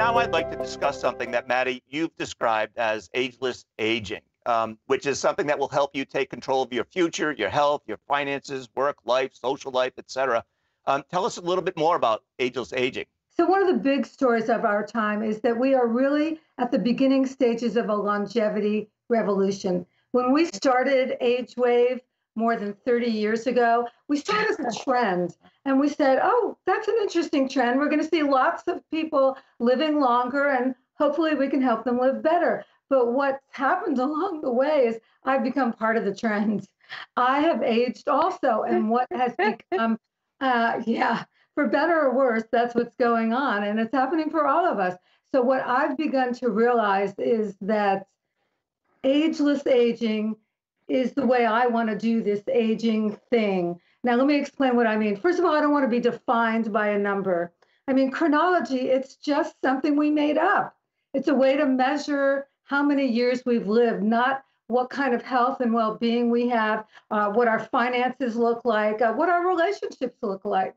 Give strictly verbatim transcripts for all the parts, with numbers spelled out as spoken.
now I'd like to discuss something that, Maddie, you've described as ageless aging, um, which is something that will help you take control of your future, your health, your finances, work, life, social life, et cetera. Um, tell us a little bit more about ageless aging. So one of the big stories of our time is that we are really at the beginning stages of a longevity revolution. When we started Age Wave more than thirty years ago, we started as a trend. And we said, oh, that's an interesting trend. We're going to see lots of people living longer, and hopefully we can help them live better. But what's happened along the way is I've become part of the trend. I have aged also. And what has become, uh, yeah, for better or worse, that's what's going on. And it's happening for all of us. So what I've begun to realize is that ageless aging is the way I want to do this aging thing. Now, let me explain what I mean. First of all, I don't want to be defined by a number. I mean, chronology, it's just something we made up. It's a way to measure how many years we've lived, not what kind of health and well-being we have, uh, what our finances look like, uh, what our relationships look like.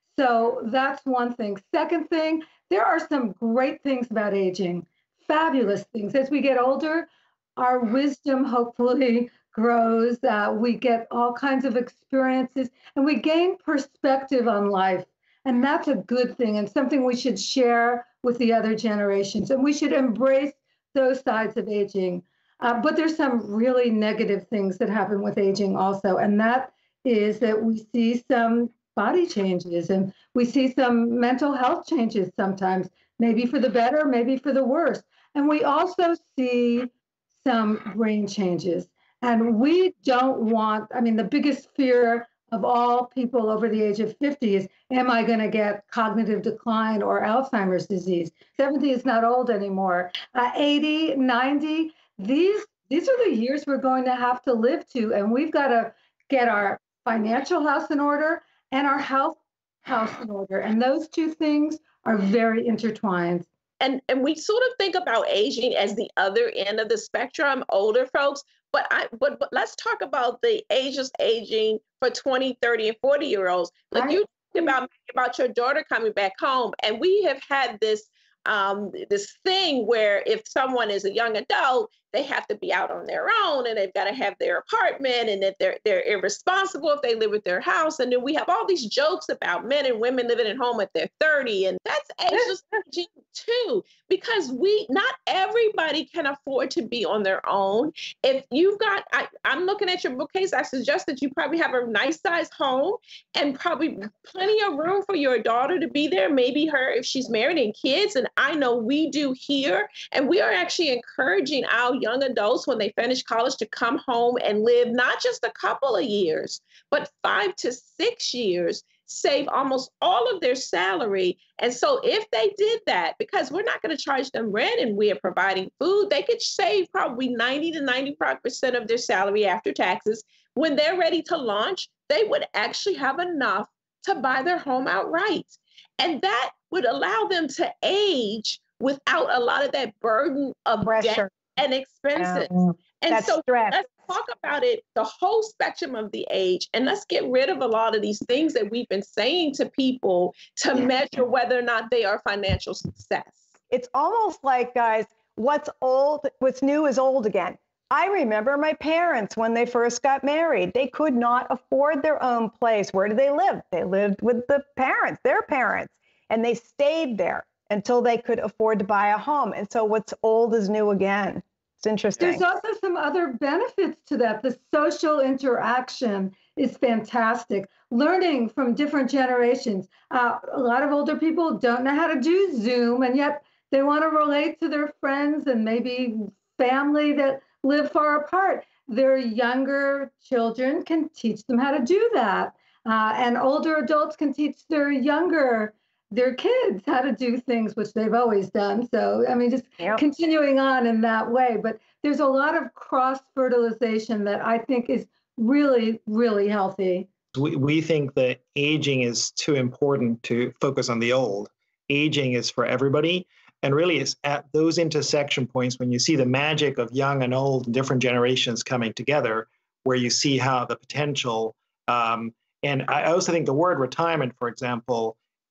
So that's one thing. Second thing, there are some great things about aging, fabulous things. As we get older, our wisdom hopefully grows. Uh, we get all kinds of experiences, and we gain perspective on life. And that's a good thing, and something we should share with the other generations. And we should embrace those sides of aging. Uh, but there's some really negative things that happen with aging also. And that is that we see some body changes, and we see some mental health changes sometimes, maybe for the better, maybe for the worse. And we also see some brain changes. And we don't want, I mean, the biggest fear of all people over the age of fifty is, am I going to get cognitive decline or Alzheimer's disease? seventy is not old anymore. Uh, eighty, ninety, these, these are the years we're going to have to live to. And we've got to get our financial house in order and our health house in order. And those two things are very intertwined. And, and we sort of think about aging as the other end of the spectrum, older folks. But I but, but let's talk about the ageless aging for twenty, thirty, and forty year olds. Like you talked about about your daughter coming back home, and we have had this um, this thing where if someone is a young adult, they have to be out on their own, and they've got to have their apartment, and that they're they're irresponsible if they live at their house. And then we have all these jokes about men and women living at home at their thirty, and that's ageless aging too, because we not everybody can afford to be on their own. If you've got, I, I'm looking at your bookcase, I suggest that you probably have a nice size home and probably plenty of room for your daughter to be there, maybe her if she's married and kids. And I know we do here, and we are actually encouraging our young adults when they finish college to come home and live not just a couple of years, but five to six years, save almost all of their salary. And so if they did that, because we're not going to charge them rent and we are providing food, they could save probably ninety to ninety-five percent of their salary after taxes. When they're ready to launch, they would actually have enough to buy their home outright. And that would allow them to age without a lot of that burden of pressure debt and expenses. Um, and so stress. Let's talk about it, the whole spectrum of the age, and let's get rid of a lot of these things that we've been saying to people to measure whether or not they are financial success. It's almost like, guys, what's old, what's new is old again. I remember my parents when they first got married. They could not afford their own place. Where did they live? They lived with the parents, their parents, and they stayed there until they could afford to buy a home. And so what's old is new again. It's interesting. There's also some other benefits to that. The social interaction is fantastic. Learning from different generations. Uh, a lot of older people don't know how to do Zoom, and yet they want to relate to their friends and maybe family that live far apart. Their younger children can teach them how to do that. Uh, and older adults can teach their younger their kids how to do things, which they've always done. So, I mean, just yep. continuing on in that way. But there's a lot of cross-fertilization that I think is really, really healthy. We, we think that aging is too important to focus on the old. Aging is for everybody. And really, it's at those intersection points when you see the magic of young and old, different generations coming together, where you see how the potential. Um, and I also think the word retirement, for example,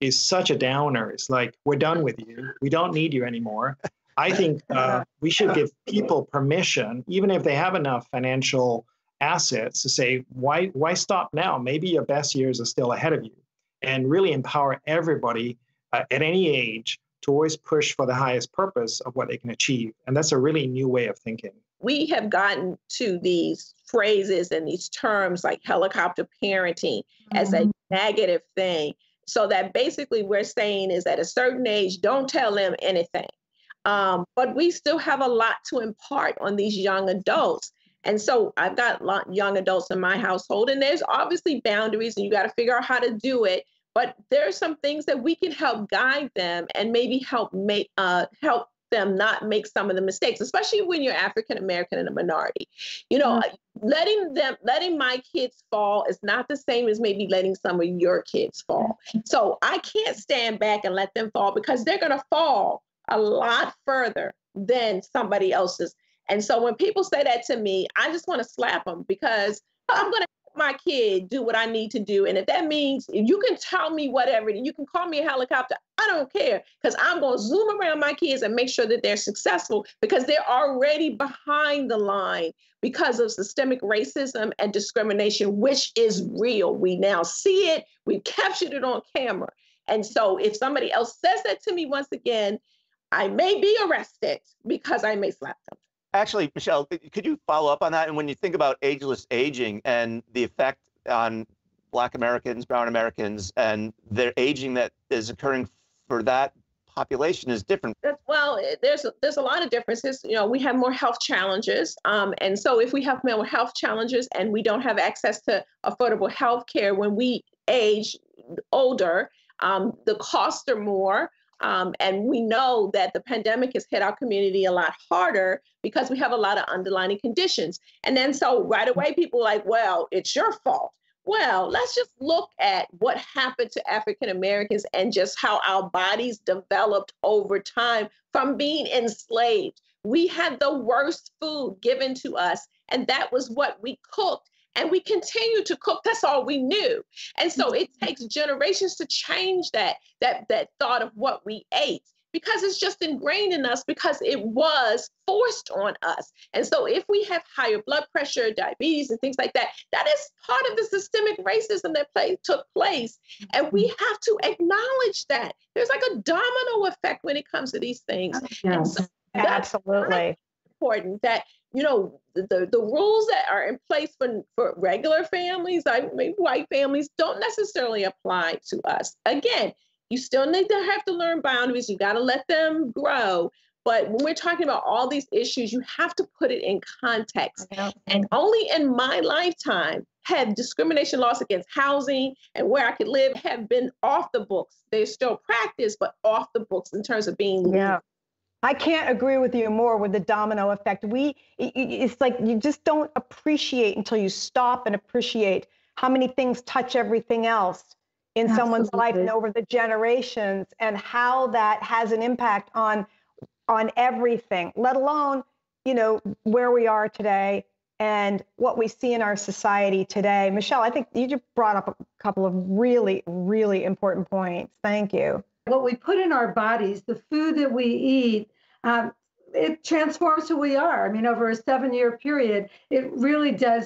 is such a downer. It's like, we're done with you. We don't need you anymore. I think uh, we should give people permission, even if they have enough financial assets, to say, why, why stop now? Maybe your best years are still ahead of you, and really empower everybody uh, at any age to always push for the highest purpose of what they can achieve. And that's a really new way of thinking. We have gotten to these phrases and these terms like helicopter parenting mm-hmm. as a negative thing. So that basically we're saying is at a certain age, don't tell them anything. Um, but we still have a lot to impart on these young adults. And so I've got lot, young adults in my household, and there's obviously boundaries and you got to figure out how to do it. But there are some things that we can help guide them and maybe help make uh, help them not make some of the mistakes, especially when you're African American and a minority. You know, mm-hmm. letting them, letting my kids fall is not the same as maybe letting some of your kids fall. So I can't stand back and let them fall, because they're going to fall a lot further than somebody else's. And so when people say that to me, I just want to slap them, because I'm going to let my kid do what I need to do. And if that means, if you can tell me whatever, you can call me a helicopter, I don't care, because I'm going to zoom around my kids and make sure that they're successful, because they're already behind the line because of systemic racism and discrimination, which is real. We now see it. We've captured it on camera. And so if somebody else says that to me once again, I may be arrested because I may slap them. Actually, Michelle, could you follow up on that? And when you think about ageless aging and the effect on Black Americans, Brown Americans, and their aging that is occurring for that population is different. Well, there's a, there's a lot of differences. You know, we have more health challenges. Um, and so if we have more health challenges and we don't have access to affordable health care when we age older, um, the costs are more. Um, and we know that the pandemic has hit our community a lot harder because we have a lot of underlying conditions. And then so right away, people are like, well, it's your fault. Well, let's just look at what happened to African Americans and just how our bodies developed over time from being enslaved. We had the worst food given to us, and that was what we cooked. And we continue to cook. That's all we knew. And so it takes generations to change that, that, that thought of what we ate, because it's just ingrained in us because it was forced on us. And so if we have higher blood pressure, diabetes, and things like that, that is part of the systemic racism that play, took place. And we have to acknowledge that. There's like a domino effect when it comes to these things. Yes, so absolutely. Important that, you know, the, the rules that are in place for, for regular families, I mean, white families, don't necessarily apply to us. Again, you still need to have to learn boundaries. You got to let them grow. But when we're talking about all these issues, you have to put it in context. And only in my lifetime have discrimination laws against housing and where I could live have been off the books. They're still practiced, but off the books in terms of being legal. Yeah. I can't agree with you more with the domino effect. We, it's like you just don't appreciate until you stop and appreciate how many things touch everything else in Absolutely. Someone's life and over the generations, and how that has an impact on, on everything, let alone, you know, where we are today and what we see in our society today. Michelle, I think you just brought up a couple of really, really important points. Thank you. What we put in our bodies, the food that we eat, um, it transforms who we are. I mean, over a seven-year period, it really does.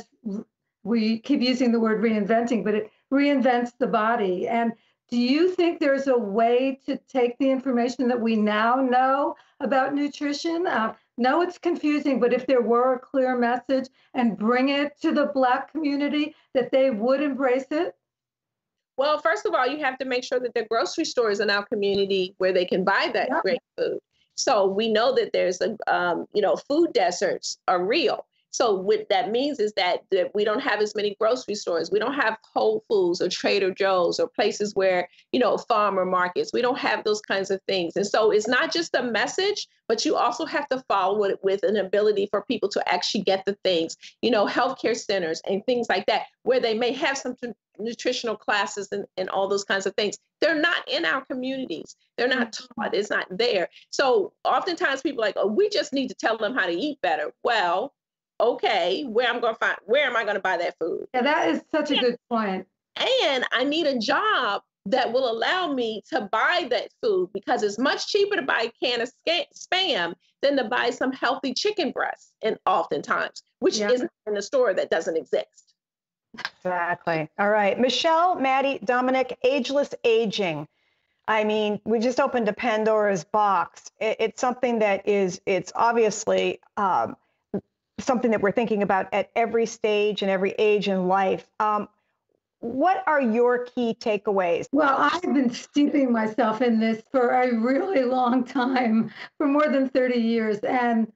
We keep using the word reinventing, but it reinvents the body. And do you think there's a way to take the information that we now know about nutrition? Uh, no, it's confusing, but if there were a clear message and bring it to the Black community, that they would embrace it? Well, first of all, you have to make sure that there are grocery stores in our community where they can buy that yeah. great food. So we know that there's a, um, you know, food deserts are real. So what that means is that, that we don't have as many grocery stores. We don't have Whole Foods or Trader Joe's or places where, you know, farmer markets. We don't have those kinds of things. And so it's not just a message, but you also have to follow it with an ability for people to actually get the things, you know, healthcare centers and things like that, where they may have some nutritional classes and, and all those kinds of things. They're not in our communities. They're not taught. It's not there. So oftentimes people are like, oh, we just need to tell them how to eat better. Well, okay, where I'm going to find, where am I going to buy that food? Yeah, that is such a good point. And I need a job that will allow me to buy that food, because it's much cheaper to buy a can of Spam than to buy some healthy chicken breast, and oftentimes, which Yeah. isn't in the store, that doesn't exist. Exactly. All right. Michelle, Maddie, Dominic, ageless aging. I mean, we just opened a Pandora's box. It, it's something that is, it's obviously um, something that we're thinking about at every stage and every age in life. Um, what are your key takeaways? Well, I've been steeping myself in this for a really long time, for more than thirty years. And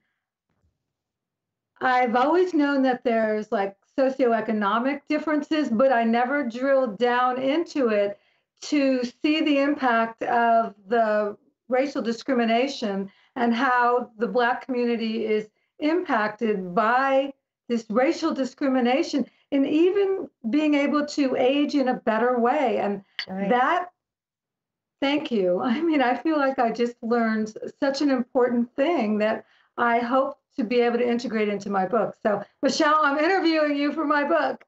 I've always known that there's like socioeconomic differences, but I never drilled down into it to see the impact of the racial discrimination and how the Black community is impacted by this racial discrimination, and even being able to age in a better way. And Right. that, thank you. I mean, I feel like I just learned such an important thing that I hope to be able to integrate into my book. So, Michelle, I'm interviewing you for my book.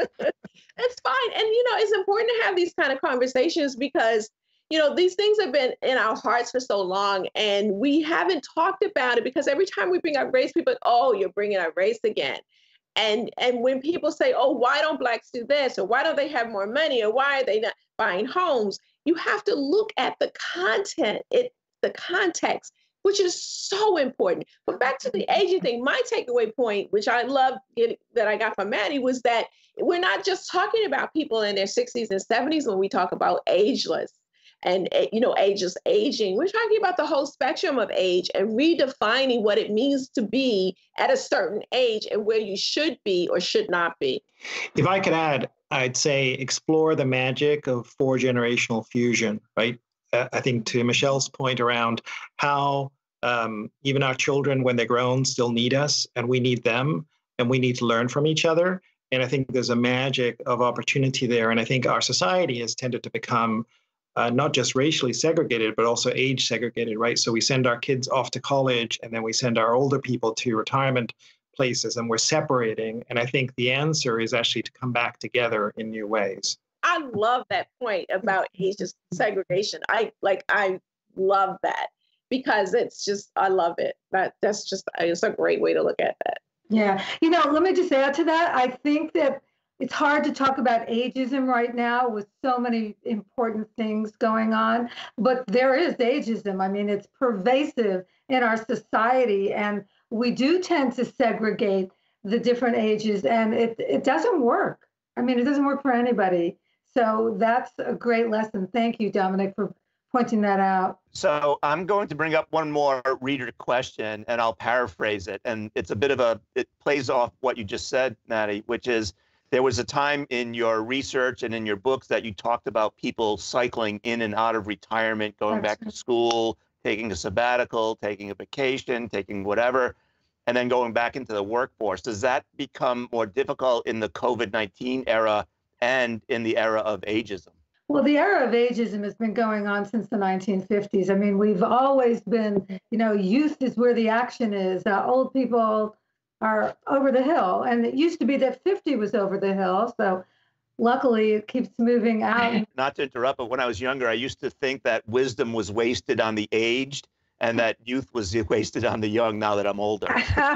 It's fine. And, you know, it's important to have these kind of conversations because, you know, these things have been in our hearts for so long, and we haven't talked about it because every time we bring up race, people, oh, you're bringing up race again. And and when people say, oh, why don't Blacks do this? Or why don't they have more money? Or why are they not buying homes? You have to look at the content, it, the context, which is so important. But back to the aging thing, my takeaway point, which I love getting, that I got from Maddie, was that we're not just talking about people in their sixties and seventies when we talk about ageless and, you know, ageless aging. We're talking about the whole spectrum of age and redefining what it means to be at a certain age and where you should be or should not be. If I could add, I'd say explore the magic of four generational fusion, right? Uh, I think to Michelle's point around how um, even our children, when they're grown, still need us and we need them and we need to learn from each other. And I think there's a magic of opportunity there. And I think our society has tended to become uh, not just racially segregated, but also age segregated, right? So we send our kids off to college and then we send our older people to retirement places and we're separating. And I think the answer is actually to come back together in new ways. I love that point about age segregation. I like, I love that because it's just, I love it. That that's just, it's a great way to look at that. Yeah. You know, let me just add to that. I think that it's hard to talk about ageism right now with so many important things going on, but there is ageism. I mean, it's pervasive in our society, and we do tend to segregate the different ages, and it, it doesn't work. I mean, it doesn't work for anybody. So that's a great lesson. Thank you, Dominic, for pointing that out. So I'm going to bring up one more reader question, and I'll paraphrase it. And it's a bit of a, it plays off what you just said, Maddie, which is there was a time in your research and in your books that you talked about people cycling in and out of retirement, going back to school, taking a sabbatical, taking a vacation, taking whatever, and then going back into the workforce. Does that become more difficult in the COVID nineteen era and in the era of ageism? Well, the era of ageism has been going on since the nineteen fifties. I mean, we've always been, you know, youth is where the action is. Uh, old people are over the hill. And it used to be that fifty was over the hill. So luckily it keeps moving out. Not to interrupt, but when I was younger, I used to think that wisdom was wasted on the aged and that youth was wasted on the young now that I'm older.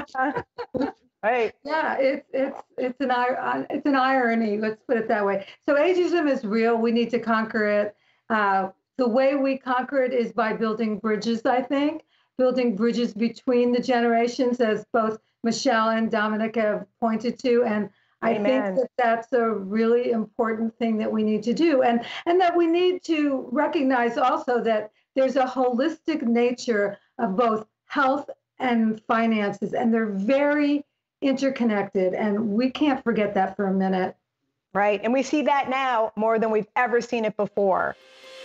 Right. Yeah, it's it's it's an it's an irony. Let's put it that way. So ageism is real. We need to conquer it. Uh, the way we conquer it is by building bridges. I think building bridges between the generations, as both Michelle and Dominic have pointed to, and I Amen. think that that's a really important thing that we need to do, and and that we need to recognize also that there's a holistic nature of both health and finances, and they're very interconnected, and we can't forget that for a minute. Right. And we see that now more than we've ever seen it before.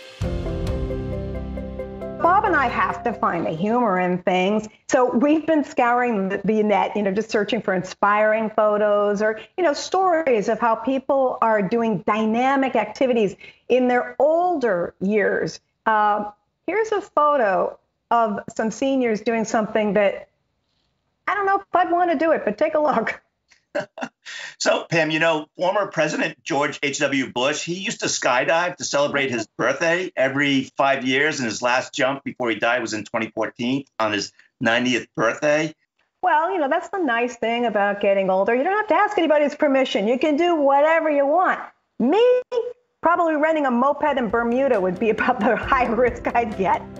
Bob and I have to find the humor in things. So we've been scouring the, the net, you know, just searching for inspiring photos or, you know, stories of how people are doing dynamic activities in their older years. Uh, here's a photo of some seniors doing something that I don't know if I'd want to do it, but take a look. So, Pam, you know, former President George H W. Bush, he used to skydive to celebrate his birthday every five years, and his last jump before he died was in twenty fourteen on his ninetieth birthday. Well, you know, that's the nice thing about getting older. You don't have to ask anybody's permission. You can do whatever you want. Me, probably renting a moped in Bermuda would be about the high risk I'd get.